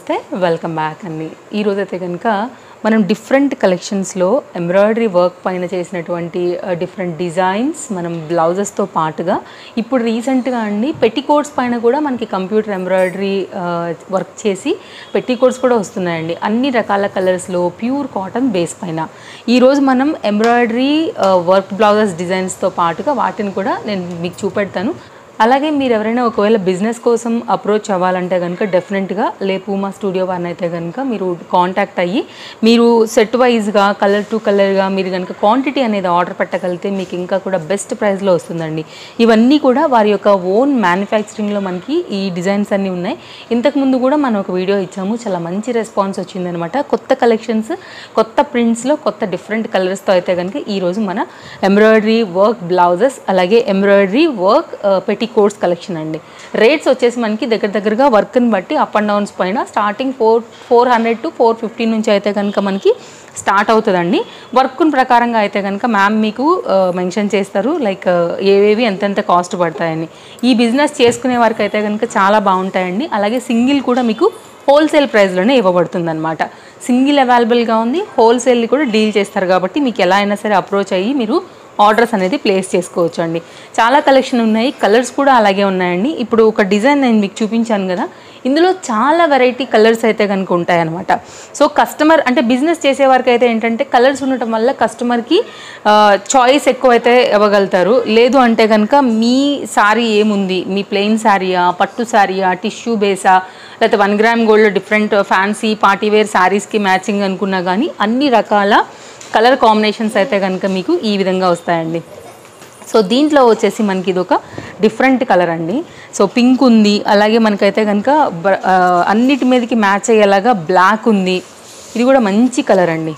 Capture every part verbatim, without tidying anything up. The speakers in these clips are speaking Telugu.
నమస్తే వెల్కమ్ బ్యాక్ అండి. ఈరోజు అయితే కనుక మనం డిఫరెంట్ కలెక్షన్స్లో ఎంబ్రాయిడరీ వర్క్ పైన చేసినటువంటి డిఫరెంట్ డిజైన్స్ మనం బ్లౌజెస్తో పాటుగా ఇప్పుడు రీసెంట్గా అండి పెట్టికోట్స్ పైన కూడా మనకి కంప్యూటర్ ఎంబ్రాయిడరీ వర్క్ చేసి పెట్టికోట్స్ కూడా వస్తున్నాయండి. అన్ని రకాల కలర్స్లో ప్యూర్ కాటన్ బేస్ పైన ఈరోజు మనం ఎంబ్రాయిడరీ వర్క్ బ్లౌజెస్ డిజైన్స్తో పాటుగా వాటిని కూడా నేను మీకు చూపెడతాను. అలాగే మీరు ఎవరైనా ఒకవేళ బిజినెస్ కోసం అప్రోచ్ అవ్వాలంటే కనుక డెఫినెట్గా లే పూమా స్టూడియో వన్ అయితే కనుక మీరు కాంటాక్ట్ అయ్యి మీరు సెట్ వైజ్గా కలర్ టు కలర్గా మీరు కనుక క్వాంటిటీ అనేది ఆర్డర్ పెట్టగలిగితే మీకు ఇంకా కూడా బెస్ట్ ప్రైస్లో వస్తుందండి. ఇవన్నీ కూడా వారి యొక్క ఓన్ మ్యానుఫ్యాక్చరింగ్లో మనకి ఈ డిజైన్స్ అన్నీ ఉన్నాయి. ఇంతకుముందు కూడా మనం ఒక వీడియో ఇచ్చాము, చాలా మంచి రెస్పాన్స్ వచ్చిందనమాట. కొత్త కలెక్షన్స్, కొత్త ప్రింట్స్లో కొత్త డిఫరెంట్ కలర్స్తో అయితే కనుక ఈరోజు మన ఎంబ్రాయిడరీ వర్క్ బ్లౌజెస్ అలాగే embroidery work petticoats collection అండి. రేట్స్ వచ్చేసి మనకి దగ్గర దగ్గరగా వర్క్ని బట్టి అప్ అండ్ డౌన్స్ పైన starting four four hundred to four fifty నుంచి అయితే కనుక మనకి స్టార్ట్ అవుతుందండి. వర్క్ ప్రకారంగా అయితే కనుక మ్యామ్ మీకు మెన్షన్ చేస్తారు లైక్ ఏవేవి ఎంతెంత కాస్ట్ పడతాయని. ఈ బిజినెస్ చేసుకునే వారికి అయితే కనుక చాలా బాగుంటాయండి. అలాగే సింగిల్ కూడా మీకు హోల్సేల్ ప్రైస్లోనే ఇవ్వబడుతుంది అనమాట. సింగిల్ అవైలబుల్గా ఉంది, హోల్సేల్ని కూడా డీల్ చేస్తారు కాబట్టి మీకు ఎలా అయినా సరే అప్రోచ్ అయ్యి మీరు ఆర్డర్స్ అనేది ప్లేస్ చేసుకోవచ్చు అండి. చాలా కలెక్షన్ ఉన్నాయి, కలర్స్ కూడా అలాగే ఉన్నాయండి. ఇప్పుడు ఒక డిజైన్ నేను మీకు చూపించాను కదా, ఇందులో చాలా వెరైటీ కలర్స్ అయితే కనుక ఉంటాయన్నమాట. సో కస్టమర్ అంటే బిజినెస్ చేసేవారికి అయితే ఏంటంటే కలర్స్ ఉండటం వల్ల కస్టమర్కి చాయిస్ ఎక్కువ అయితే ఇవ్వగలుగుతారు. లేదు అంటే కనుక మీ శారీ ఏముంది, మీ ప్లెయిన్ శారీయా, పట్టు శారీయా, టిష్యూ బేసా, లేకపోతే one gram gold different fancy party wear శారీస్కి మ్యాచింగ్ అనుకున్నా కానీ అన్ని రకాల కలర్ కాంబినేషన్స్ అయితే కనుక మీకు ఈ విధంగా వస్తాయండి. సో దీంట్లో వచ్చేసి మనకి ఇది ఒక డిఫరెంట్ కలర్ అండి. సో పింక్ ఉంది, అలాగే మనకైతే కనుక అన్నిటి మీదకి మ్యాచ్ అయ్యేలాగా బ్లాక్ ఉంది. ఇది కూడా మంచి కలర్ అండి.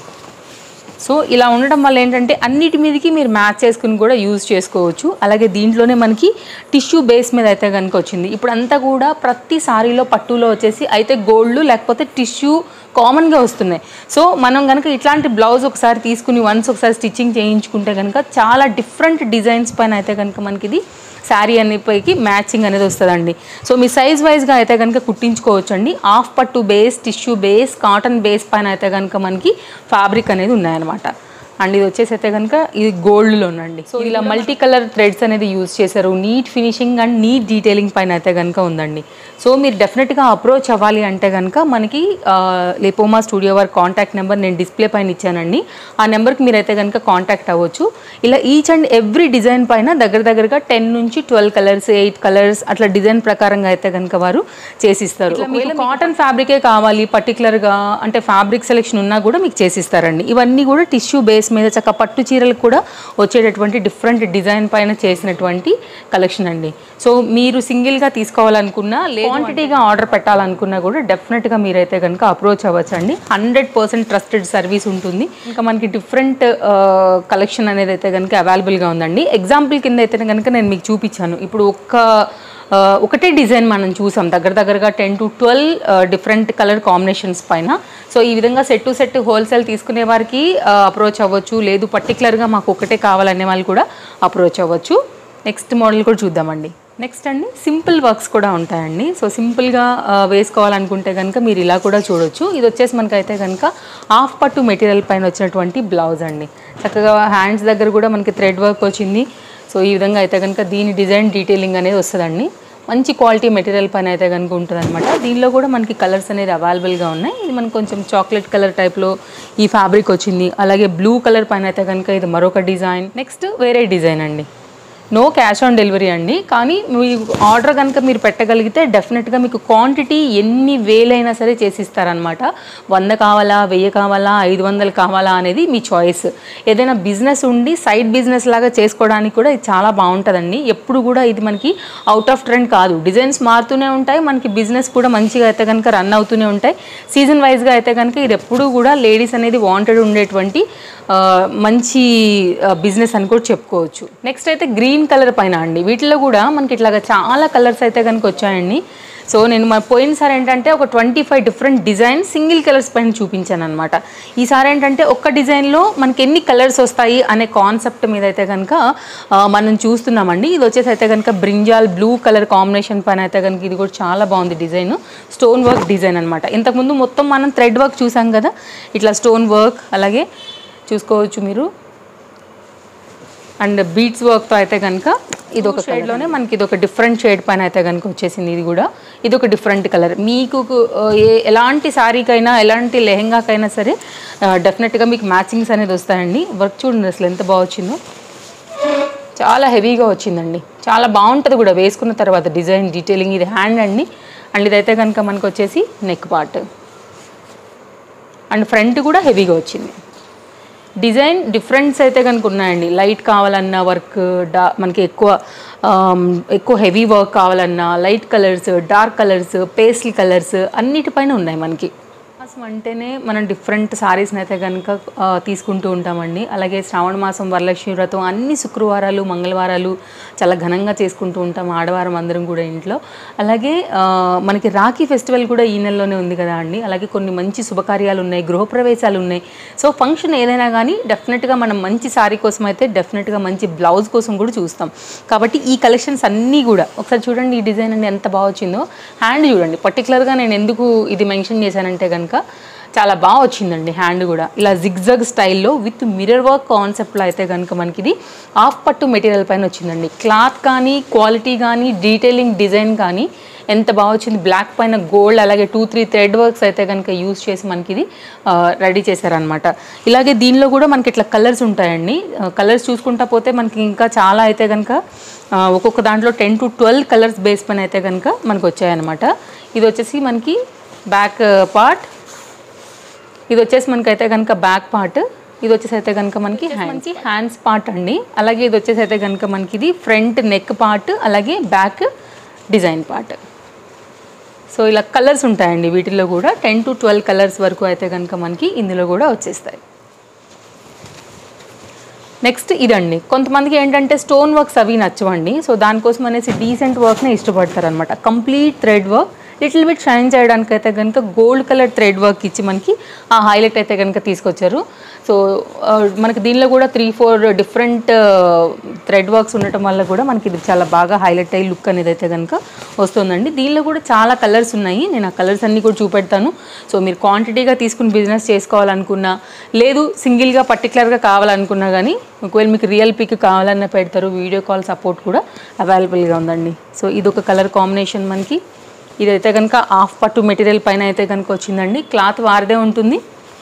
సో ఇలా ఉండడం వల్ల ఏంటంటే అన్నిటి మీదకి మీరు మ్యాచ్ చేసుకుని కూడా యూజ్ చేసుకోవచ్చు. అలాగే దీంట్లోనే మనకి టిష్యూ బేస్ మీద అయితే కనుక వచ్చింది. ఇప్పుడు అంతా కూడా ప్రతి సారీలో పట్టులో వచ్చేసి అయితే గోల్డ్ లేకపోతే టిష్యూ కామన్గా వస్తున్నాయి. సో మనం కనుక ఇట్లాంటి బ్లౌజ్ ఒకసారి తీసుకుని వన్స్ ఒకసారి స్టిచ్చింగ్ చేయించుకుంటే కనుక చాలా డిఫరెంట్ డిజైన్స్ పైన అయితే కనుక మనకి ఇది శారీ అన్నిపైకి మ్యాచింగ్ అనేది వస్తుందండి. సో మీ సైజ్ వైజ్గా అయితే కనుక కుట్టించుకోవచ్చు అండి. హాఫ్ పట్టు base, tissue base, cotton base పైన అయితే కనుక మనకి ఫ్యాబ్రిక్ అనేది ఉన్నాయన్నమాట. అండ్ ఇది వచ్చేసి అయితే కనుక ఇది గోల్డ్లోనండి. సో ఇలా మల్టీ కలర్ థ్రెడ్స్ అనేది యూజ్ చేశారు. Neat finishing and neat detailing పైన అయితే కనుక ఉందండి. సో మీరు డెఫినెట్గా అప్రోచ్ అవ్వాలి అంటే కనుక మనకి లేపోమా స్టూడియో వారి కాంటాక్ట్ నెంబర్ నేను డిస్ప్లే పైన ఇచ్చానండి. ఆ నెంబర్కి మీరైతే కనుక కాంటాక్ట్ అవ్వచ్చు. ఇలా ఈచ్ అండ్ ఎవ్రీ డిజైన్ పైన దగ్గర దగ్గరగా టెన్ నుంచి ట్వెల్వ్ కలర్స్, ఎయిట్ కలర్స్ అట్లా డిజైన్ ప్రకారంగా అయితే కనుక వారు చేసిస్తారు. మీకు కాటన్ ఫ్యాబ్రికే కావాలి పర్టికులర్గా అంటే ఫ్యాబ్రిక్ సెలెక్షన్ ఉన్నా కూడా మీకు చేసిస్తారండి. ఇవన్నీ కూడా టిష్యూ బేస్ మీద చక్క పట్టు చీరలు కూడా వచ్చేటటువంటి డిఫరెంట్ డిజైన్ పైన చేసినటువంటి కలెక్షన్ అండి. సో మీరు సింగిల్గా తీసుకోవాలనుకున్నా క్వాంటిటీగా ఆర్డర్ పెట్టాలనుకున్నా కూడా డెఫినెట్గా మీరైతే కనుక అప్రోచ్ అవ్వచ్చు అండి. హండ్రెడ్ పర్సెంట్ ట్రస్టెడ్ సర్వీస్ ఉంటుంది. ఇంకా మనకి డిఫరెంట్ కలెక్షన్ అనేది అయితే కనుక అవైలబుల్గా ఉందండి. ఎగ్జాంపుల్ కింద అయితే కనుక నేను మీకు చూపించాను. ఇప్పుడు ఒక్క ఒకటే డిజైన్ మనం చూసాం దగ్గర దగ్గరగా ten to twelve different colour combinations పైన. సో ఈ విధంగా సెట్ టు సెట్ హోల్సేల్ తీసుకునే వారికి అప్రోచ్ అవ్వచ్చు. లేదు పర్టికులర్గా మాకు ఒకటే కావాలనే వాళ్ళు కూడా అప్రోచ్ అవ్వచ్చు. నెక్స్ట్ మోడల్ కూడా చూద్దామండి. నెక్స్ట్ అండి సింపుల్ వర్క్స్ కూడా ఉంటాయండి. సో సింపుల్గా వేసుకోవాలనుకుంటే కనుక మీరు ఇలా కూడా చూడొచ్చు. ఇది వచ్చేసి మనకైతే కనుక హాఫ్ పట్టు మెటీరియల్ పైన వచ్చినటువంటి బ్లౌజ్ అండి. చక్కగా హ్యాండ్స్ దగ్గర కూడా మనకి థ్రెడ్ వర్క్ వచ్చింది. సో ఈ విధంగా అయితే కనుక దీని డిజైన్ డీటెయిలింగ్ అనేది వస్తుందండి. మంచి క్వాలిటీ మెటీరియల్ పైన అయితే కనుక ఉంటుంది అనమాట. దీనిలో కూడా మనకి కలర్స్ అనేది అవైలబుల్గా ఉన్నాయి. ఇది మనకు కొంచెం చాక్లెట్ కలర్ టైప్లో ఈ ఫ్యాబ్రిక్ వచ్చింది. అలాగే బ్లూ కలర్ పైన అయితే కనుక ఇది మరొక డిజైన్. నెక్స్ట్ వేరే డిజైన్ అండి. నో క్యాష్ ఆన్ డెలివరీ అండి. కానీ మీకు ఆర్డర్ కనుక మీరు పెట్టగలిగితే డెఫినెట్గా మీకు క్వాంటిటీ ఎన్ని వేలైనా సరే చేసిస్తారనమాట. వంద కావాలా, వెయ్యి కావాలా, ఐదు వందలు కావాలా అనేది మీ చాయిస్. ఏదైనా బిజినెస్ ఉండి సైడ్ బిజినెస్ లాగా చేసుకోవడానికి కూడా ఇది చాలా బాగుంటుందండి. ఎప్పుడు కూడా ఇది మనకి అవుట్ ఆఫ్ ట్రెండ్ కాదు. డిజైన్స్ మారుతూనే ఉంటాయి, మనకి బిజినెస్ కూడా మంచిగా అయితే కనుక రన్ అవుతూనే ఉంటాయి. సీజన్ వైజ్గా అయితే కనుక ఇది ఎప్పుడు కూడా లేడీస్ అనేది వాంటెడ్ ఉండేటువంటి మంచి బిజినెస్ అని కూడా చెప్పుకోవచ్చు. నెక్స్ట్ అయితే గ్రీన్ కలర్ పైన అండి. వీటిలో కూడా మనకి ఇట్లాగా చాలా కలర్స్ అయితే కనుక వచ్చాయండి. సో నేను మా పోయినసారి ఏంటంటే ఒక twenty five different design single colours పైన చూపించాను అనమాట. ఈసారి ఏంటంటే ఒక్క డిజైన్లో మనకి ఎన్ని కలర్స్ వస్తాయి అనే కాన్సెప్ట్ మీద అయితే కనుక మనం చూస్తున్నామండి. ఇది వచ్చేసి అయితే కనుక బ్రింజాల్ బ్లూ కలర్ కాంబినేషన్ పైన అయితే కనుక ఇది కూడా చాలా బాగుంది డిజైన్. స్టోన్ వర్క్ డిజైన్ అనమాట. ఇంతకుముందు మొత్తం మనం థ్రెడ్ వర్క్ చూసాం కదా, ఇట్లా స్టోన్ వర్క్ అలాగే చూసుకోవచ్చు మీరు. అండ్ బీడ్స్ వర్క్తో అయితే కనుక ఇది ఒక షేడ్లోనే మనకి ఇది ఒక డిఫరెంట్ షేడ్ పైన అయితే కనుక వచ్చేసింది. ఇది కూడా ఇది ఒక డిఫరెంట్ కలర్. మీకు ఏ ఎలాంటి శారీకైనా ఎలాంటి లెహెంగాకైనా సరే డెఫినెట్గా మీకు మ్యాచింగ్స్ అనేది వస్తాయండి. వర్క్ చూడండి అసలు ఎంత బాగా వచ్చిందో, చాలా హెవీగా వచ్చిందండి. చాలా బాగుంటుంది కూడా వేసుకున్న తర్వాత డిజైన్ డీటెయిలింగ్. ఇది హ్యాండ్ అండి. అండ్ ఇదైతే కనుక మనకు వచ్చేసి నెక్ పార్ట్ అండ్ ఫ్రంట్ కూడా హెవీగా వచ్చింది. డిజైన్ డిఫరెన్స్ అయితే కనుక ఉన్నాయండి. లైట్ కావాలన్నా వర్క్, డా మనకి ఎక్కువ ఎక్కువ హెవీ వర్క్ కావాలన్నా light colours, dark colours, pastel colours అన్నిటిపైన ఉన్నాయి మనకి. మాసం అంటేనే మనం డిఫరెంట్ సారీస్ని అయితే కనుక తీసుకుంటూ ఉంటామండి. అలాగే శ్రావణ మాసం, వరలక్ష్మి వ్రతం అన్ని శుక్రవారాలు మంగళవారాలు చాలా ఘనంగా చేసుకుంటూ ఉంటాం ఆడవారం అందరం కూడా ఇంట్లో. అలాగే మనకి రాఖీ ఫెస్టివల్ కూడా ఈ నెలలోనే ఉంది కదా అండి. అలాగే కొన్ని మంచి శుభకార్యాలు ఉన్నాయి, గృహప్రవేశాలు ఉన్నాయి. సో ఫంక్షన్ ఏదైనా కానీ డెఫినెట్గా మనం మంచి సారీ కోసం అయితే డెఫినెట్గా మంచి బ్లౌజ్ కోసం కూడా చూస్తాం. కాబట్టి ఈ కలెక్షన్స్ అన్నీ కూడా ఒకసారి చూడండి. ఈ డిజైన్ అండి ఎంత బాగా వచ్చిందో. హ్యాండ్ చూడండి. పర్టికులర్గా నేను ఎందుకు ఇది మెన్షన్ చేశానంటే కనుక చాలా బాగా వచ్చిందండి. హ్యాండ్ కూడా ఇలా జిగ్జగ్ స్టైల్లో విత్ మిర్రర్ వర్క్ కాన్సెప్ట్లో అయితే కనుక మనకి ఇది హాఫ్ పట్టు మెటీరియల్ పైన వచ్చిందండి. క్లాత్ కానీ క్వాలిటీ కానీ డీటెయిలింగ్ డిజైన్ కానీ ఎంత బాగా వచ్చింది. బ్లాక్ పైన గోల్డ్ అలాగే టూ త్రీ థ్రెడ్ వర్క్స్ అయితే కనుక యూజ్ చేసి మనకి ఇది రెడీ చేశారనమాట. ఇలాగే దీనిలో కూడా మనకి ఇట్లా కలర్స్ ఉంటాయండి. కలర్స్ చూసుకుంటా పోతే మనకి ఇంకా చాలా అయితే కనుక ఒక్కొక్క దాంట్లో ten to twelve colours base పైన అయితే కనుక మనకు వచ్చాయన్నమాట. ఇది వచ్చేసి మనకి బ్యాక్ పార్ట్, ఇది వచ్చేసి మనకైతే కనుక బ్యాక్ పార్ట్, ఇది వచ్చేసి అయితే కనుక మనకి హ్యాండ్స్ హ్యాండ్స్ పార్ట్ అండి. అలాగే ఇది వచ్చేసి అయితే కనుక మనకి ఇది ఫ్రంట్ నెక్ పార్ట్ అలాగే బ్యాక్ డిజైన్ పార్ట్. సో ఇలా కలర్స్ ఉంటాయండి వీటిల్లో కూడా. టెన్ టు ట్వెల్వ్ కలర్స్ వరకు అయితే కనుక మనకి ఇందులో కూడా వచ్చేస్తాయి. నెక్స్ట్ ఇదండి. కొంతమందికి ఏంటంటే స్టోన్ వర్క్స్ అవి నచ్చవండి. సో దానికోసం అనేసి డీసెంట్ వర్క్ని ఇష్టపడతారు అనమాట. Complete thread work little bit shine చేయడానికి అయితే కనుక గోల్డ్ కలర్ థ్రెడ్ వర్క్ ఇచ్చి మనకి ఆ హైలైట్ అయితే కనుక తీసుకొచ్చారు. సో మనకి దీనిలో కూడా three four different thread works ఉండటం వల్ల కూడా మనకి ఇది చాలా బాగా హైలైట్ అయ్యి లుక్ అనేది అయితే కనుక వస్తుందండి. దీనిలో కూడా చాలా కలర్స్ ఉన్నాయి. నేను ఆ కలర్స్ అన్నీ కూడా చూపెడతాను. సో మీరు క్వాంటిటీగా తీసుకుని బిజినెస్ చేసుకోవాలనుకున్నా, లేదు సింగిల్గా పర్టికులర్గా కావాలనుకున్నా కానీ ఒకవేళ మీకు రియల్ పిక్ కావాలన్నా పెడతారు. వీడియో కాల్ సపోర్ట్ కూడా అవైలబుల్గా ఉందండి. సో ఇది ఒక కలర్ కాంబినేషన్ మనకి. ఇదైతే కనుక హాఫ్ పట్టు మెటీరియల్ పైన అయితే కనుక వచ్చిందండి. క్లాత్ వారిదే ఉంటుంది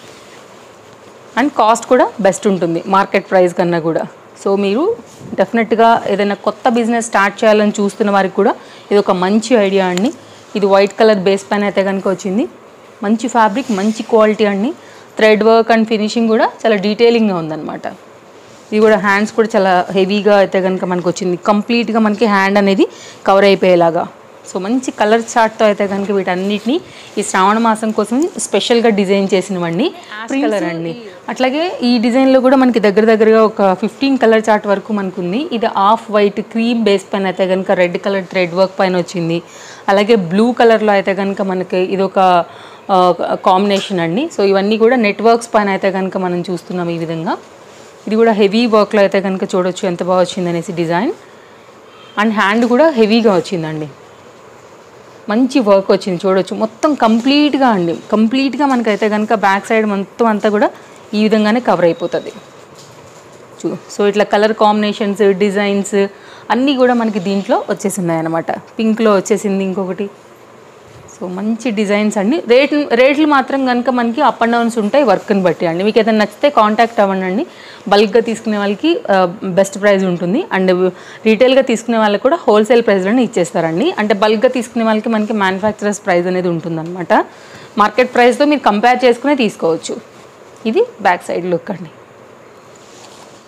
అండ్ కాస్ట్ కూడా బెస్ట్ ఉంటుంది మార్కెట్ ప్రైస్ కన్నా కూడా. సో మీరు డెఫినెట్గా ఏదైనా కొత్త బిజినెస్ స్టార్ట్ చేయాలని చూస్తున్న వారికి కూడా ఇది ఒక మంచి ఐడియా అండి. ఇది వైట్ కలర్ బేస్ పైన అయితే కనుక వచ్చింది. మంచి ఫ్యాబ్రిక్, మంచి క్వాలిటీ అండి. థ్రెడ్ వర్క్ అండ్ ఫినిషింగ్ కూడా చాలా డీటెయిలింగ్గా ఉందన్నమాట. ఇది కూడా హ్యాండ్స్ కూడా చాలా హెవీగా అయితే కనుక మనకు వచ్చింది. కంప్లీట్గా మనకి హ్యాండ్ అనేది కవర్ అయిపోయేలాగా. సో మంచి కలర్ చార్ట్తో అయితే కనుక వీటన్నిటిని ఈ శ్రావణ మాసం కోసం స్పెషల్గా డిజైన్ చేసినవండి. కలర్ అండి. అట్లాగే ఈ డిజైన్లో కూడా మనకి దగ్గర దగ్గరగా ఒక ఫిఫ్టీన్ కలర్ చార్ట్ వరకు మనకు ఉంది. ఇది ఆఫ్ వైట్ క్రీమ్ బేస్ పైన అయితే కనుక రెడ్ కలర్ థ్రెడ్ వర్క్ పైన వచ్చింది. అలాగే బ్లూ కలర్లో అయితే కనుక మనకి ఇది ఒక కాంబినేషన్ అండి. సో ఇవన్నీ కూడా నెట్ వర్క్స్ పైన అయితే కనుక మనం చూస్తున్నాం ఈ విధంగా. ఇది కూడా హెవీ వర్క్లో అయితే కనుక చూడొచ్చు ఎంత బాగా వచ్చింది అనేసి డిజైన్. అండ్ హ్యాండ్ కూడా హెవీగా వచ్చిందండి. మంచి వర్క్ వచ్చింది చూడొచ్చు. మొత్తం కంప్లీట్గా అండి కంప్లీట్గా మనకైతే కనుక బ్యాక్ సైడ్ మొత్తం అంతా కూడా ఈ విధంగానే కవర్ అయిపోతుంది. చూ సో ఇట్లా కలర్ కాంబినేషన్స్, డిజైన్స్ అన్నీ కూడా మనకి దీంట్లో వచ్చేసినాయి అన్నమాట. పింక్లో వచ్చేసింది ఇంకొకటి. సో మంచి డిజైన్స్ అండి. రేట్ రేట్లు మాత్రం కనుక మనకి అప్ అండ్ డౌన్స్ ఉంటాయి వర్క్ని బట్టి అండి. మీకు ఏదైనా నచ్చితే కాంటాక్ట్ అవ్వండి. బల్క్గా తీసుకునే వాళ్ళకి బెస్ట్ ప్రైస్ ఉంటుంది. అండ్ రీటైల్గా తీసుకునే వాళ్ళకి కూడా హోల్సేల్ ప్రైస్లోనే ఇచ్చేస్తారండి. అంటే బల్క్గా తీసుకునే వాళ్ళకి మనకి మ్యానుఫ్యాక్చరర్స్ ప్రైస్ అనేది ఉంటుందన్నమాట. మార్కెట్ ప్రైస్తో మీరు కంపేర్ చేసుకునే తీసుకోవచ్చు. ఇది బ్యాక్ సైడ్ లుక్ అండి.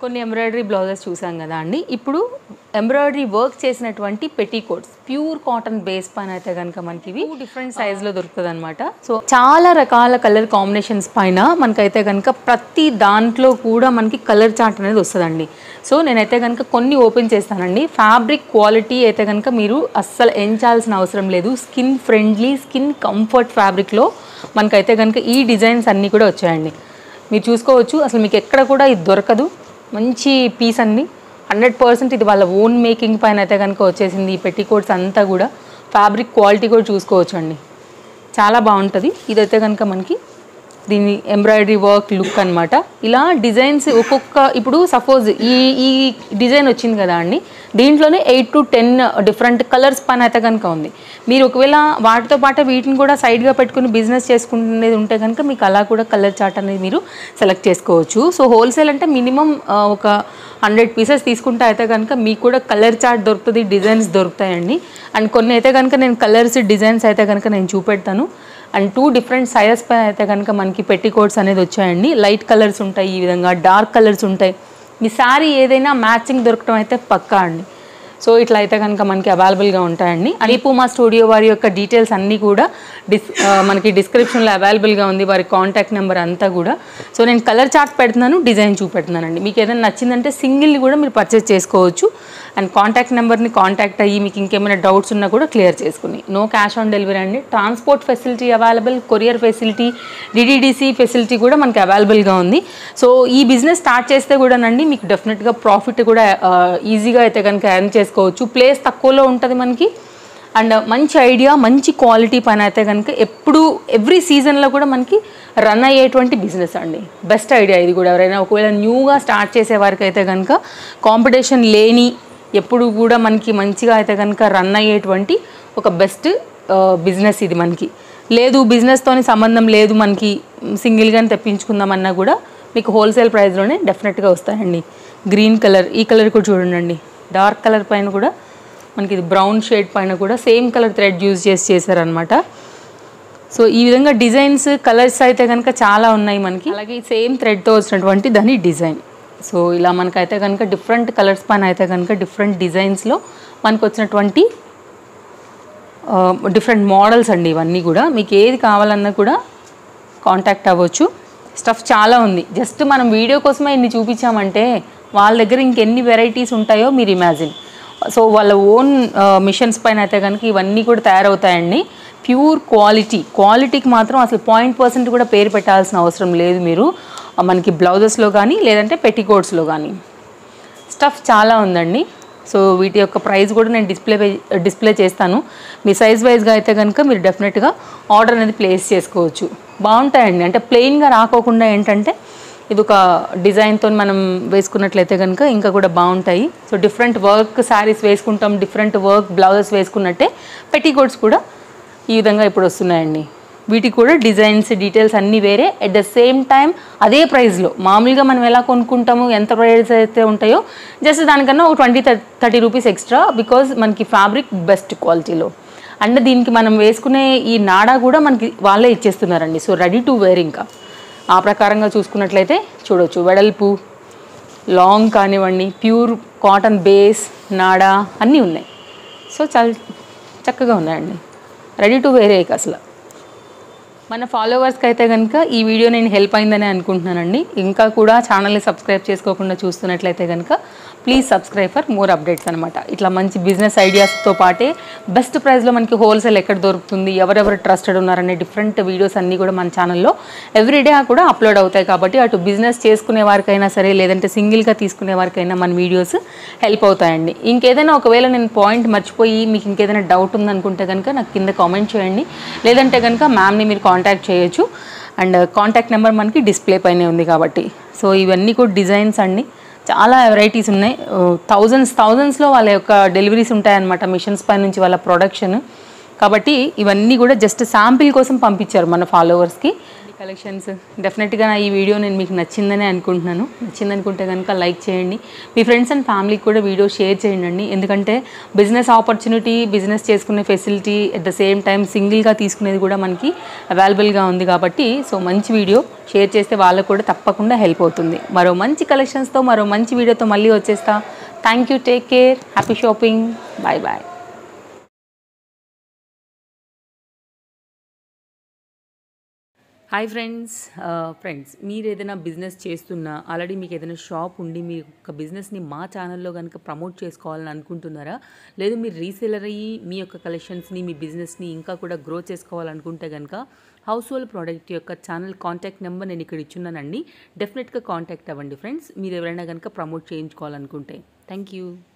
కొన్ని ఎంబ్రాయిడరీ బ్లౌజెస్ చూసాం కదా అండి. ఇప్పుడు ఎంబ్రాయిడరీ వర్క్ చేసినటువంటి పెట్టీకోట్స్ ప్యూర్ కాటన్ బేస్ పైన అయితే కనుక మనకి ఇవి డిఫరెంట్ సైజ్లో దొరుకుతుంది అనమాట. సో చాలా రకాల కలర్ కాంబినేషన్స్ పైన మనకైతే కనుక ప్రతి దాంట్లో కూడా మనకి కలర్ చార్ట్ అనేది వస్తుందండి. సో నేనైతే కనుక కొన్ని ఓపెన్ చేస్తానండి. ఫ్యాబ్రిక్ క్వాలిటీ అయితే కనుక మీరు అస్సలు ఎంచాల్సిన అవసరం లేదు. స్కిన్ ఫ్రెండ్లీ, స్కిన్ కంఫర్ట్ ఫ్యాబ్రిక్లో మనకైతే కనుక ఈ డిజైన్స్ అన్నీ కూడా వచ్చాయండి. మీరు చూసుకోవచ్చు, అసలు మీకు ఎక్కడ కూడా ఇది దొరకదు. మంచి పీస్ అండి, హండ్రెడ్ పర్సెంట్ ఇది వాళ్ళ ఓన్ మేకింగ్ పైన అయితే కనుక వచ్చేసింది. ఈ పెట్టీకోట్స్ అంతా కూడా ఫ్యాబ్రిక్ క్వాలిటీ కూడా చూసుకోవచ్చు అండి, చాలా బాగుంటుంది. ఇదైతే కనుక మనకి దీని ఎంబ్రాయిడరీ వర్క్ లుక్ అనమాట. ఇలా డిజైన్స్ ఒక్కొక్క, ఇప్పుడు సపోజ్ ఈ ఈ డిజైన్ వచ్చింది కదా అండి, దీంట్లోనే eight to ten different colours పైన అయితే కనుక ఉంది. మీరు ఒకవేళ వాటితో పాటు వీటిని కూడా సైడ్గా పెట్టుకుని బిజినెస్ చేసుకునేది ఉంటే కనుక మీకు అలా కూడా కలర్ చార్ట్ అనేది మీరు సెలెక్ట్ చేసుకోవచ్చు. సో హోల్సేల్ అంటే మినిమం ఒక హండ్రెడ్ పీసెస్ తీసుకుంటే అయితే కనుక మీకు కూడా కలర్ చార్ట్ దొరుకుతుంది, డిజైన్స్ దొరుకుతాయండి. అండ్ కొన్ని అయితే కనుక నేను కలర్స్ డిజైన్స్ అయితే కనుక నేను చూపెడతాను. అండ్ టూ డిఫరెంట్ సైజెస్ పైన అయితే కనుక మనకి పెట్టీకోట్స్ అనేది వచ్చాయండి. లైట్ కలర్స్ ఉంటాయి, ఈ విధంగా డార్క్ కలర్స్ ఉంటాయి. మీ శారీ ఏదైనా మ్యాచింగ్ దొరకడం అయితే పక్కా అండి. సో ఇట్లా అయితే కనుక మనకి అవైలబుల్గా ఉంటాయండి. అని పూమా స్టూడియో వారి యొక్క డీటెయిల్స్ అన్నీ కూడా డిస్ మనకి డిస్క్రిప్షన్లో అవైలబుల్గా ఉంది, వారి కాంటాక్ట్ నెంబర్ అంతా కూడా. సో నేను కలర్ చార్ట్ పెడుతున్నాను, డిజైన్ చూపెడుతున్నానండి. మీకు ఏదైనా నచ్చిందంటే సింగిల్ని కూడా మీరు పర్చేస్ చేసుకోవచ్చు. అండ్ కాంటాక్ట్ నెంబర్ని కాంటాక్ట్ అయ్యి మీకు ఇంకేమైనా డౌట్స్ ఉన్నా కూడా క్లియర్ చేసుకుని. నో క్యాష్ ఆన్ డెలివరీ అండి. Transport facility available, courier facility, DTDC facility కూడా మనకి అవైలబుల్గా ఉంది. సో ఈ బిజినెస్ స్టార్ట్ చేస్తే కూడానండి మీకు డెఫినెట్గా ప్రాఫిట్ కూడా ఈజీగా అయితే కనుక ఎర్న్ చేసుకోవచ్చు. ప్లేస్ తక్కువలో ఉంటుంది మనకి. అండ్ మంచి ఐడియా, మంచి క్వాలిటీ పైన అయితే కనుక ఎప్పుడు ఎవ్రీ సీజన్లో కూడా మనకి రన్ అయ్యేటువంటి బిజినెస్ అండి. బెస్ట్ ఐడియా ఇది కూడా. ఎవరైనా ఒకవేళ న్యూగా స్టార్ట్ చేసే వారికి అయితే కనుక కాంపిటీషన్ లేని, ఎప్పుడు కూడా మనకి మంచిగా అయితే కనుక రన్ అయ్యేటువంటి ఒక బెస్ట్ బిజినెస్ ఇది. మనకి లేదు బిజినెస్తోని సంబంధం లేదు, మనకి సింగిల్గానే తెప్పించుకుందామన్నా కూడా మీకు హోల్సేల్ ప్రైస్లోనే డెఫినెట్గా వస్తాయండి. గ్రీన్ కలర్, ఈ కలర్ కూడా చూడండి, డార్క్ కలర్ పైన కూడా మనకి ఇది బ్రౌన్ షేడ్ పైన కూడా సేమ్ కలర్ థ్రెడ్ యూజ్ చేసి చేశారనమాట. సో ఈ విధంగా డిజైన్స్, కలర్స్ అయితే కనుక చాలా ఉన్నాయి మనకి. అలాగే సేమ్ థ్రెడ్తో వచ్చినటువంటి దాని డిజైన్. సో ఇలా మనకైతే కనుక డిఫరెంట్ కలర్స్ పైన అయితే కనుక డిఫరెంట్ డిజైన్స్లో మనకు వచ్చినటువంటి డిఫరెంట్ మోడల్స్ అండి. ఇవన్నీ కూడా మీకు ఏది కావాలన్నా కూడా కాంటాక్ట్ అవ్వచ్చు. స్టఫ్ చాలా ఉంది. జస్ట్ మనం వీడియో కోసమే ఇన్ని చూపించామంటే వాళ్ళ దగ్గర ఇంకెన్ని వెరైటీస్ ఉంటాయో మీరు ఇమాజిన్. సో వాళ్ళ ఓన్ మిషన్స్ పైన అయితే కనుక ఇవన్నీ కూడా తయారవుతాయండి. ప్యూర్ క్వాలిటీ, క్వాలిటీకి మాత్రం అసలు పాయింట్ పర్సెంట్ కూడా పేరు పెట్టాల్సిన అవసరం లేదు మీరు. మనకి బ్లౌజెస్లో కానీ లేదంటే పెట్టీకోట్స్లో కానీ స్టఫ్ చాలా ఉందండి. సో వీటి యొక్క ప్రైస్ కూడా నేను డిస్ప్లే డిస్ప్లే చేస్తాను. మీ సైజ్ వైజ్గా అయితే కనుక మీరు డెఫినెట్గా ఆర్డర్ అనేది ప్లేస్ చేసుకోవచ్చు. బాగుంటాయండి. అంటే ప్లెయిన్గా రాకోకుండా ఏంటంటే ఇది ఒక డిజైన్తో మనం వేసుకున్నట్లయితే కనుక ఇంకా కూడా బాగుంటాయి. సో డిఫరెంట్ వర్క్ శారీస్ వేసుకుంటాం, డిఫరెంట్ వర్క్ బ్లౌజెస్ వేసుకున్నట్టే పెట్టీకోట్స్ కూడా ఈ విధంగా ఇప్పుడు వస్తున్నాయండి. వీటికి కూడా డిజైన్స్, డీటెయిల్స్ అన్నీ వేరే, అట్ ద సేమ్ టైం అదే ప్రైస్లో. మామూలుగా మనం ఎలా కొనుక్కుంటాము, ఎంత ప్రైస్ అయితే ఉంటాయో జస్ట్ దానికన్నా ఒక twenty thirty rupees extra, because మనకి ఫ్యాబ్రిక్ బెస్ట్ క్వాలిటీలో. అండ్ దీనికి మనం వేసుకునే ఈ నాడా కూడా మనకి వాళ్ళే ఇచ్చేస్తున్నారండి. So ready to wear. ఇంకా ఆ ప్రకారంగా చూసుకున్నట్లయితే చూడవచ్చు, వెడల్పు, లాంగ్ కానివ్వండి, ప్యూర్ కాటన్ బేస్, నాడా అన్నీ ఉన్నాయి. సో చాలా చక్కగా ఉన్నాయండి, రెడీ టు వేరే. అసలు మన ఫాలోవర్స్కి అయితే కనుక ఈ వీడియో నేను హెల్ప్ అయిందని అనుకుంటున్నానండి. ఇంకా కూడా ఛానల్ని సబ్స్క్రైబ్ చేసుకోకుండా చూస్తున్నట్లయితే కనుక please subscribe for more updates అనమాట. ఇట్లా మంచి బిజినెస్ ఐడియాస్తో పాటే బెస్ట్ ప్రైస్లో మనకి హోల్సేల్ ఎక్కడ దొరుకుతుంది, ఎవరెవరు ట్రస్టెడ్ ఉన్నారనే డిఫరెంట్ వీడియోస్ అన్నీ కూడా మన ఛానల్లో ఎవ్రీడే కూడా అప్లోడ్ అవుతాయి. కాబట్టి అటు బిజినెస్ చేసుకునే వారికైనా సరే, లేదంటే సింగిల్గా తీసుకునే వారికైనా మన వీడియోస్ హెల్ప్ అవుతాయండి. ఇంకేదైనా ఒకవేళ నేను పాయింట్ మర్చిపోయి మీకు ఇంకేదైనా డౌట్ ఉందనుకుంటే కనుక నాకు కింద కామెంట్ చేయండి. లేదంటే కనుక మ్యామ్ని మీరు కాంటాక్ట్ చేయొచ్చు. అండ్ కాంటాక్ట్ నెంబర్ మనకి డిస్ప్లే పైనే ఉంది కాబట్టి. సో ఇవన్నీ కూడా డిజైన్స్ అండి, చాలా వెరైటీస్ ఉన్నాయి. థౌజండ్స్ థౌజండ్స్లో వాళ్ళ యొక్క డెలివరీస్ ఉంటాయన్నమాట మిషన్స్ పై నుంచి వాళ్ళ ప్రొడక్షన్. కాబట్టి ఇవన్నీ కూడా జస్ట్ శాంపిల్ కోసం పంపించారు మన ఫాలోవర్స్కి. కలెక్షన్స్. డెఫినెట్గా ఈ వీడియో నేను మీకు నచ్చిందని అనుకుంటున్నాను. నచ్చింది అనుకుంటే కనుక లైక్ చేయండి, మీ ఫ్రెండ్స్ అండ్ ఫ్యామిలీకి కూడా వీడియో షేర్ చేయండి. ఎందుకంటే బిజినెస్ ఆపర్చునిటీ, బిజినెస్ చేసుకునే facility, at the same time సింగిల్గా తీసుకునేది కూడా మనకి అవైలబుల్గా ఉంది కాబట్టి సో మంచి వీడియో షేర్ చేస్తే వాళ్ళకు కూడా తప్పకుండా హెల్ప్ అవుతుంది. మరో మంచి కలెక్షన్స్తో మరో మంచి వీడియోతో మళ్ళీ వచ్చేస్తా. Thank you, take care, happy shopping, bye bye. Hi friends. Friends మీరు ఏదైనా బిజినెస్ చేస్తున్నా, ఆల్రెడీ మీకు ఏదైనా షాప్ ఉండి మీ యొక్క బిజినెస్ని మా ఛానల్లో కనుక ప్రమోట్ చేసుకోవాలని అనుకుంటున్నారా, లేదు మీరు రీసెలర్ అయ్యి మీ యొక్క కలెక్షన్స్ని, మీ బిజినెస్ని ఇంకా కూడా గ్రో చేసుకోవాలనుకుంటే కనుక హౌస్ హోల్డ్ ప్రోడక్ట్ యొక్క ఛానల్ కాంటాక్ట్ నెంబర్ నేను ఇక్కడ ఇచ్చున్నానండి. డెఫినెట్గా కాంటాక్ట్ అవ్వండి ఫ్రెండ్స్, మీరు ఎవరైనా కనుక ప్రమోట్ చేయించుకోవాలనుకుంటే. Thank you.